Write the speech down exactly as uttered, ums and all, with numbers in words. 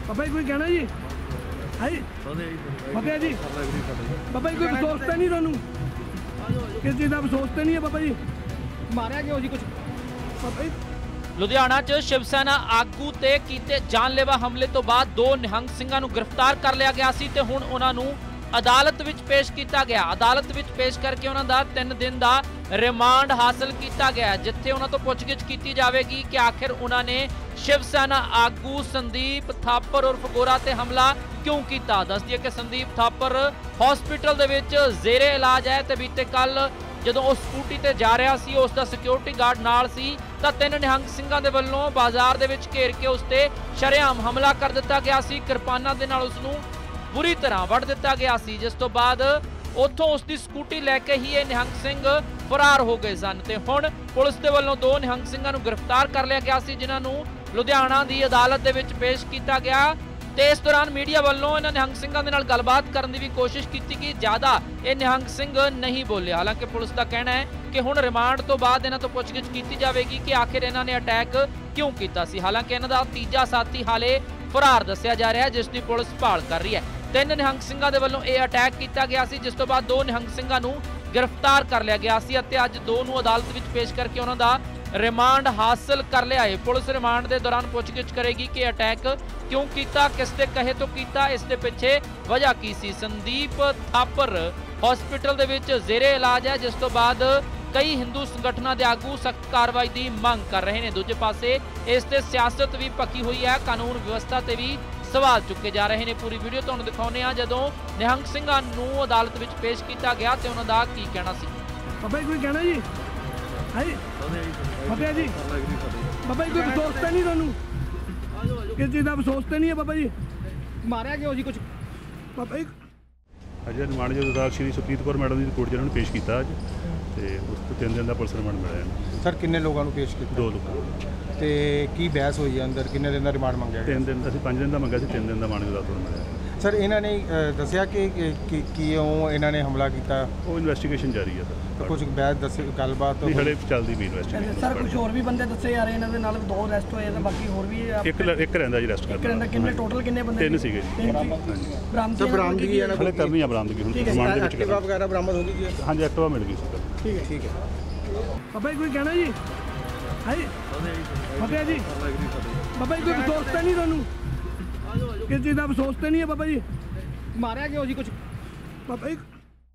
बाबा जी कोई कहना जी है बाबा जी बाबा जी कोई अफसोस तो नहीं थानू किस चीज़ का अफसोस तो नहीं है बाबा जी मारिया क्यों जी कुछ बाबा जी। ਲੁਧਿਆਣਾ 'ਚ ਸ਼ਿਵ ਸੈਨਾ ਆਗੂ ਤੇ ਕੀਤੇ ਜਾਨਲੇਵਾ ਹਮਲੇ ਤੋਂ ਬਾਅਦ ਦੋ ਨਿਹੰਗ ਸਿੰਘਾਂ ਨੂੰ ਗ੍ਰਿਫਤਾਰ ਕਰ ਲਿਆ ਗਿਆ ਸੀ ਤੇ ਹੁਣ ਉਹਨਾਂ ਨੂੰ ਅਦਾਲਤ ਵਿੱਚ ਪੇਸ਼ ਕੀਤਾ ਗਿਆ। ਅਦਾਲਤ ਵਿੱਚ ਪੇਸ਼ ਕਰਕੇ ਉਹਨਾਂ ਦਾ ਤਿੰਨ ਦਿਨ ਦਾ ਰਿਮਾਂਡ ਹਾਸਲ ਕੀਤਾ ਗਿਆ, ਜਿੱਥੇ ਉਹਨਾਂ ਤੋਂ ਪੁੱਛਗਿੱਛ ਕੀਤੀ ਜਾਵੇਗੀ ਕਿ ਆਖਿਰ ਉਹਨਾਂ ਨੇ ਸ਼ਿਵ ਸੈਨਾ ਆਗੂ ਸੰਦੀਪ ਥਾਪਰ ਉਰਫ ਗੋਰਾ ਤੇ ਹਮਲਾ ਕਿਉਂ ਕੀਤਾ। ਦੱਸ ਦਈਏ ਕਿ ਸੰਦੀਪ ਥਾਪਰ ਹਸਪੀਟਲ ਦੇ ਵਿੱਚ ਜ਼ੇਰੇ ਇਲਾਜ ਹੈ ਤੇ ਬੀਤੇ ਕੱਲ ਜਦੋਂ ਉਹ ਸਕੂਟੀ ਤੇ ਜਾ ਰਿਹਾ ਸੀ ਉਸ ਦਾ ਸਿਕਿਉਰਿਟੀ ਗਾਰਡ ਨਾਲ ਸੀ ਤਾਂ ਤਿੰਨ ਨਿਹੰਗ ਸਿੰਘਾਂ ਦੇ ਵੱਲੋਂ ਬਾਜ਼ਾਰ ਦੇ ਵਿੱਚ ਘੇਰ ਕੇ ਉਸ ਤੇ ਸ਼ਰੇਆਮ ਹਮਲਾ ਕਰ ਦਿੱਤਾ ਗਿਆ ਸੀ। ਕਿਰਪਾਨਾਂ ਦੇ ਨਾਲ ਉਸ ਨੂੰ ਬੁਰੀ ਤਰ੍ਹਾਂ ਵੱਢ ਦਿੱਤਾ ਗਿਆ ਸੀ, ਜਿਸ ਤੋਂ ਬਾਅਦ ਉੱਥੋਂ ਉਸ ਦੀ ਸਕੂਟੀ ਲੈ ਕੇ ਹੀ ਇਹ ਨਿਹੰਗ ਸਿੰਘ ਫਰਾਰ ਹੋ ਗਏ ਸਨ ਤੇ ਹੁਣ ਪੁਲਿਸ ਦੇ ਵੱਲੋਂ ਦੋ ਨਿਹੰਗ ਸਿੰਘਾਂ ਨੂੰ ਗ੍ਰਿਫਤਾਰ ਕਰ ਲਿਆ ਗਿਆ ਸੀ, ਜਿਨ੍ਹਾਂ ਨੂੰ ਲੁਧਿਆਣਾ ਦੀ ਅਦਾਲਤ ਦੇ ਵਿੱਚ ਪੇਸ਼ ਕੀਤਾ ਗਿਆ। ਤੇ ਇਸ ਦੌਰਾਨ ਮੀਡੀਆ ਵੱਲੋਂ ਇਹਨਾਂ ਨਿਹੰਗ ਸਿੰਘਾਂ ਦੇ ਨਾਲ ਗੱਲਬਾਤ ਕਰਨ ਦੀ ਵੀ ਕੋਸ਼ਿਸ਼ ਕੀਤੀ ਕਿ ਜ਼ਿਆਦਾ ਇਹ ਨਿਹੰਗ ਸਿੰਘ ਨਹੀਂ ਬੋਲੇ। ਹਾਲਾਂਕਿ ਪੁਲਿਸ ਦਾ ਕਹਿਣਾ ਹੈ ਕਿ ਹੁਣ ਰਿਮਾਂਡ ਤੋਂ ਬਾਅਦ ਇਹਨਾਂ ਤੋਂ ਪੁੱਛਗਿੱਛ ਕੀਤੀ ਜਾਵੇਗੀ ਕਿ ਆਖਿਰ ਇਹਨਾਂ ਨੇ ਅਟੈਕ ਕਿਉਂ ਕੀਤਾ ਸੀ। ਹਾਲਾਂਕਿ ਇਹਨਾਂ ਦਾ ਤੀਜਾ ਸਾਥੀ ਹਾਲੇ ਫਰਾਰ ਦੱਸਿਆ ਜਾ ਰਿਹਾ ਹੈ, ਜਿਸ ਦੀ ਪੁਲਿਸ ਭਾਲ ਕਰ ਰਹੀ ਹੈ। ਤਿੰਨ ਨਿਹੰਗ ਸਿੰਘਾਂ ਦੇ ਵੱਲੋਂ ਇਹ ਅਟੈਕ ਕੀਤਾ ਗਿਆ ਸੀ, ਜਿਸ ਤੋਂ ਬਾਅਦ ਦੋ ਨਿਹੰਗ ਸਿੰਘਾਂ ਨੂੰ ਗ੍ਰਿਫਤਾਰ ਕਰ ਲਿਆ ਗਿਆ ਸੀ ਅਤੇ ਅੱਜ ਦੋ ਨੂੰ ਅਦਾਲਤ ਵਿੱਚ ਪੇਸ਼ ਕਰਕੇ ਉਹਨਾਂ ਦਾ ਰਿਮਾਂਡ ਹਾਸਲ ਕਰ ਲਿਆ ਹੈ। ਪੁਲਿਸ ਰਿਮਾਂਡ ਦੇ ਦੌਰਾਨ ਪੁੱਛਗਿੱਛ ਕਰੇਗੀ ਕਿ ਅਟੈਕ ਕਿਉਂ ਕੀਤਾ, ਕਿਸ ਦੇ ਕਹੇ ਤੋਂ ਕੀਤਾ, ਇਸ ਦੇ ਪਿੱਛੇ ਵਜ੍ਹਾ ਕੀ ਸੀ। ਸੰਦੀਪ ਥਾਪਰ ਹਸਪੀਟਲ ਦੇ ਵਿੱਚ ਜ਼ੇਰੇ ਇਲਾਜ ਹੈ, ਜਿਸ ਤੋਂ ਬਾਅਦ ਕਈ ਹਿੰਦੂ ਸੰਗਠਨਾਂ ਦੇ ਆਗੂ ਸਖਤ ਕਾਰਵਾਈ ਦੀ ਮੰਗ ਕਰ ਰਹੇ ਨੇ। ਦੂਜੇ ਪਾਸੇ ਇਸ ਤੇ ਸਿਆਸਤ ਵੀ ਪੱਕੀ ਹੋਈ ਹੈ, ਕਾਨੂੰਨ ਵਿਵਸਥਾ ਤੇ ਵੀ ਸਵਾਲ ਚੁੱਕੇ ਜਾ ਰਹੇ ਨੇ। ਪੂਰੀ ਵੀਡੀਓ ਤੁਹਾਨੂੰ ਦਿਖਾਉਂਦੇ ਆ ਜਦੋਂ ਨਿਹੰਗ ਸਿੰਘਾਂ ਨੂੰ ਅਦਾਲਤ ਵਿੱਚ ਪੇਸ਼ ਕੀਤਾ ਗਿਆ ਤੇ ਉਹਨਾਂ ਦਾ ਕੀ ਕਹਿਣਾ ਸੀ। ਬਾਬਾ ਜੀ ਕੋਈ ਕਹਿਣਾ ਜੀ ਹੈ ਬਾਬਾ ਜੀ ਬਾਬਾ ਜੀ ਕੋਈ ਅਫਸੋਸ ਤਾਂ ਨਹੀਂ ਤੁਹਾਨੂੰ ਕਿਸ ਚੀਜ਼ ਦਾ ਅਫਸੋਸ ਤਾਂ ਨਹੀਂ ਹੈ ਬਾਬਾ ਜੀ ਮਾਰਿਆ ਕਿਉਂ ਜੀ ਕੁਝ ਬਾਬਾ ਜੀ। ਅਜੇ ਰਿਮਾਂਡ ਜੋ ਅਦਾਲਤ ਸ਼੍ਰੀ ਸੁਪਰੀਤ ਕੌਰ ਮੈਡਮ ਦੀ ਕੋਰਟ 'ਚ ਇਹਨਾਂ ਨੂੰ ਪੇਸ਼ ਕੀਤਾ ਅੱਜ ਤੇ ਉਸ ਤੋਂ ਤਿੰਨ ਦਿਨ ਦਾ ਪੁਲਿਸ ਰਿਮਾਂਡ ਮਿਲਿਆ। ਸਰ ਕਿੰਨੇ ਲੋਕਾਂ ਨੂੰ ਪੇਸ਼ ਕੀਤਾ? ਦੋ ਲੋਕਾਂ ਤੇ ਕੀ ਬਹਿਸ ਹੋਈ ਹੈ ਅੰਦਰ? ਕਿੰਨੇ ਦਿਨ ਦਾ ਰਿਮਾਂਡ ਮੰਗਿਆ ਗਿਆ? ਤਿੰਨ ਦਿਨ ਦਾ ਅਸੀਂ ਪੰਜ ਦਿਨ ਦਾ ਮੰਗਿਆ ਸੀ, ਤਿੰਨ ਦਿਨ ਦਾ ਮਾਨਯੋਗ ਅਦਾਲਤ ਨੂੰ ਮਿਲਿਆ। ਸਰ ਇਹਨਾਂ ਨੇ ਦੱਸਿਆ ਕਿ ਕਿ ਕਿਉਂ ਇਹਨਾਂ ਨੇ ਹਮਲਾ ਕੀਤਾ? ਉਹ ਇਨਵੈਸਟੀਗੇਸ਼ਨ ਜਾਰੀ ਹੈ ਸਰ। ਕੁਝ ਬਹਿਸ ਦੱਸ ਗੱਲਬਾਤ ਨਹੀਂ ਹਲੇ ਚੱਲਦੀ ਵੀ ਇਨਵੈਸਟੀਗੇਸ਼ਨ। ਸਰ ਕੁਝ ਹੋਰ ਵੀ ਬੰਦੇ ਦੱਸੇ ਜਾ ਰਹੇ ਇਹਨਾਂ ਦੇ ਨਾਲ, ਦੋ ਅਰੈਸਟ ਹੋਏ ਤੇ ਬਾਕੀ ਹੋਰ ਵੀ ਇੱਕ ਇੱਕ ਰਹਿੰਦਾ ਜੀ ਅਰੈਸਟ ਕਰਨਾ। ਕਿੰਨੇ ਟੋਟਲ ਕਿੰਨੇ ਬੰਦੇ? ਤਿੰਨ ਸੀਗੇ ਜੀ। ਬਰਾਮਦਗੀ ਸਰ ਬਰਾਮਦਗੀ ਹੈ ਹਲੇ ਕਰਨੀ ਆ ਬਰਾਮਦਗੀ ਹੁਣ ਰਿਮਾਂਡ ਦੇ ਵਿੱਚ। ਐਕਟਿਵਾ ਵਗੈਰਾ ਬਰਾਮਦ ਹੋ ਗਈ ਜੀ? ਹਾਂਜੀ ਐਕਟਿਵਾ ਮਿਲ ਗਈ ਸੀ। ਠੀਕ ਹੈ ਠੀਕ ਹੈ। ਬਾਬਾ ਜੀ ਕੋਈ ਕਹਿਣਾ ਜੀ ਹੈ ਬਾਬਾ ਜੀ ਬਾਬਾ ਜੀ ਕੋਈ ਅਫਸੋਸ ਤਾਂ ਨਹੀਂ ਤੁਹਾਨੂੰ ਕਿਸ ਚੀਜ਼ ਦਾ ਅਫਸੋਸ ਤਾਂ ਨਹੀਂ ਹੈ ਬਾਬਾ ਜੀ ਮਾਰਿਆ ਕਿਉਂ ਜੀ ਕੁਝ ਬਾਬਾ ਜੀ।